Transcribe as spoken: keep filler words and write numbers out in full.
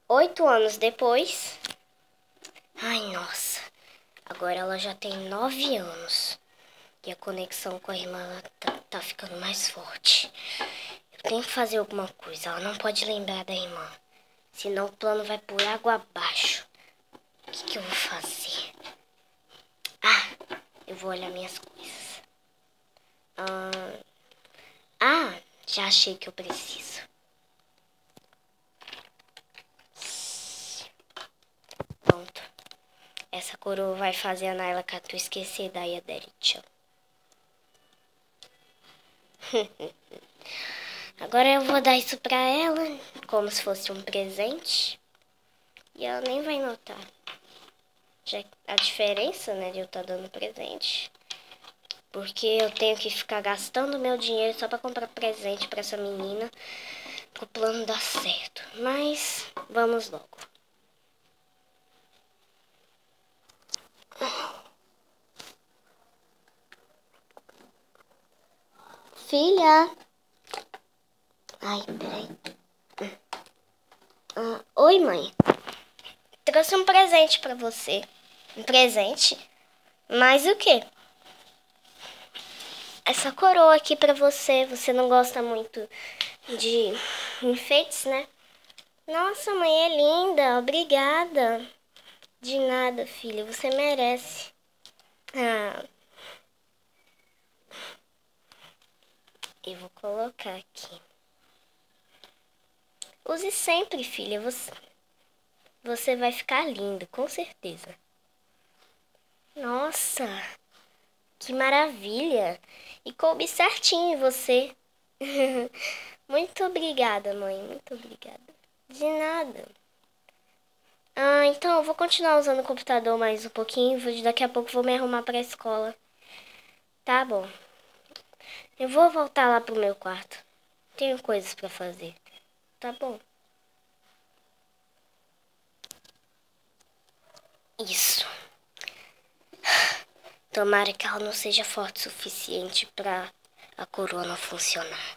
Oito anos depois... Ai, nossa. Agora ela já tem nove anos. E a conexão com a irmã ela tá, tá ficando mais forte. Eu tenho que fazer alguma coisa. Ela não pode lembrar da irmã. Senão o plano vai por água abaixo. O que, que eu vou fazer? Ah, eu vou olhar minhas coisas. Ah, ah, já achei que eu preciso. Pronto. Essa coroa vai fazer a Naila Catu esquecer da Yaderit. Agora eu vou dar isso pra ela, como se fosse um presente. E ela nem vai notar. Já a diferença, né, de eu estar dando presente. Porque eu tenho que ficar gastando meu dinheiro só pra comprar presente pra essa menina. Pro plano dar certo. Mas, vamos logo. Filha. Ai, peraí. Ah, oi, mãe. Trouxe um presente pra você. Um presente? Mas o quê? Essa coroa aqui pra você. Você não gosta muito de enfeites, né? Nossa, mãe, é linda. Obrigada. De nada, filha. Você merece. Ah, eu vou colocar aqui. Use sempre, filha. Você, você vai ficar linda, com certeza. Nossa, que maravilha. E coube certinho em você. Muito obrigada, mãe. Muito obrigada. De nada. Ah, então eu vou continuar usando o computador mais um pouquinho. Daqui a pouco vou me arrumar para a escola. Tá bom. Eu vou voltar lá pro meu quarto. Tenho coisas para fazer. Tá bom. Isso. Tomara que ela não seja forte o suficiente para a coroa não funcionar.